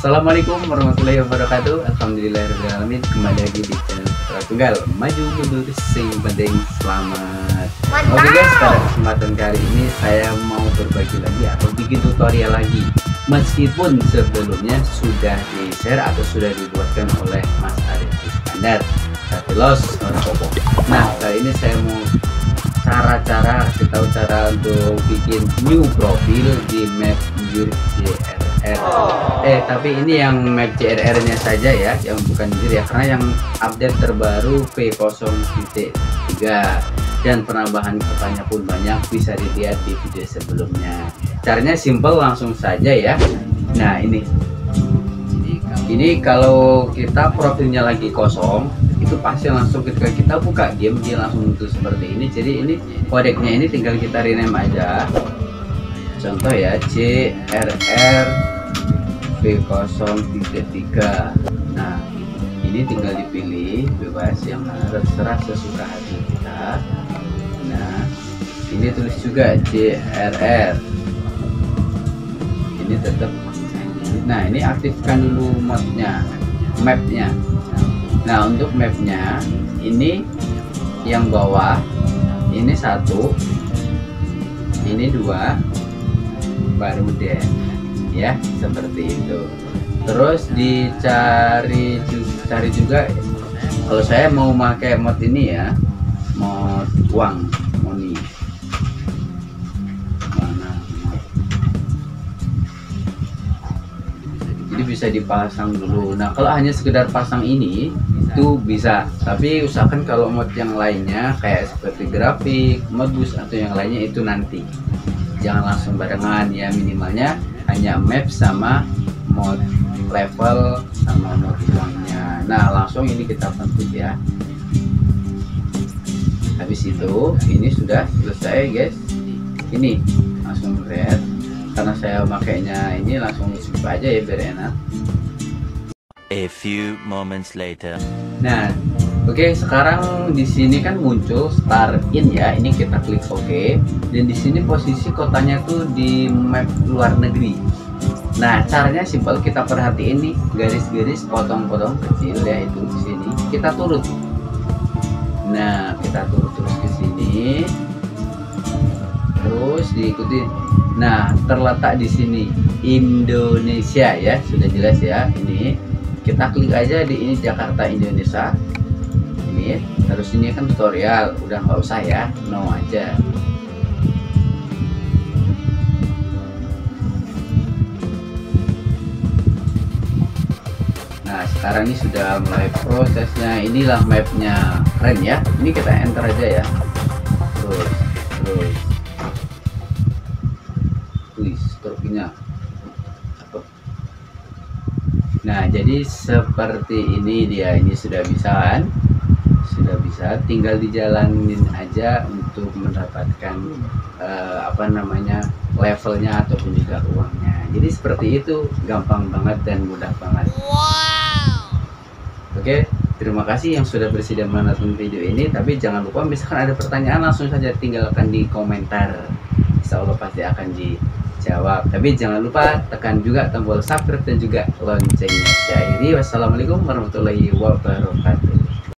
Assalamualaikum warahmatullahi wabarakatuh. Alhamdulillahirrahmanirrahim. Kembali lagi di channel Putra Tunggal. Maju mundur sing penting selamat. Oke guys, pada kesempatan kali ini saya mau berbagi lagi atau bikin tutorial lagi. Meskipun sebelumnya sudah di-share atau sudah dibuatkan oleh Mas Arif Iskandar, tapi los orang Popo. Nah, kali ini saya mau cara untuk bikin new profil di map JRR. Tapi ini yang map JRR nya saja ya, yang bukan jir ya, karena yang update terbaru V0.3 dan penambahan kotanya pun banyak, bisa dilihat di video sebelumnya. Caranya simple, langsung saja ya. Nah, ini kalau kita profilnya lagi kosong, itu pasti langsung ketika kita buka game dia langsung muncul seperti ini. Jadi ini kodeknya ini tinggal kita rename aja, contoh ya JRR V0.3. Nah, ini tinggal dipilih bebas, yang mana terserah sesuka hati kita. Nah, ini tulis juga JRR, ini tetap. Nah, ini aktifkan dulu mapnya. Nah, untuk mapnya ini yang bawah ini 1, ini 2, baru deh ya, seperti itu. Terus dicari juga, kalau saya mau pakai mod ini ya, mod uang money. Jadi bisa dipasang dulu. Nah, kalau hanya sekedar pasang ini itu bisa, tapi usahakan kalau mod yang lainnya kayak seperti grafik, modus atau yang lainnya itu nanti, jangan langsung barengan ya. Minimalnya hanya map sama mod level sama mod uangnya. Nah, langsung ini kita bentuk ya. Habis itu ini sudah selesai guys, ini langsung red. Karena saya makainya ini langsung skip aja ya biar enak. A few moments later. Nah, oke, sekarang di sini kan muncul start in ya. Ini kita klik OK. Dan di sini posisi kotanya tuh di map luar negeri. Nah, caranya simpel, kita perhatiin nih garis-garis potong-potong kecil ya, itu di sini. Kita turut. Nah, kita turut terus ke sini. Terus diikuti. Nah, terletak di sini Indonesia ya, sudah jelas ya. Ini kita klik aja di ini Jakarta Indonesia. Ini terus ini kan tutorial, udah nggak usah ya, no aja. Nah, sekarang ini sudah mulai prosesnya. Inilah mapnya, keren ya. Ini kita enter aja ya. Terus struknya. Nah, jadi seperti ini dia. Ini sudah bisa kan? Sudah bisa, tinggal dijalanin aja untuk mendapatkan levelnya ataupun juga uangnya. Jadi seperti itu, gampang banget dan mudah banget. Oke, terima kasih yang sudah bersedia menonton video ini. Tapi jangan lupa, misalkan ada pertanyaan langsung saja tinggalkan di komentar. Insya Allah pasti akan dijawab. Tapi jangan lupa tekan juga tombol subscribe dan juga loncengnya. Saya akhiri, wassalamualaikum warahmatullahi wabarakatuh.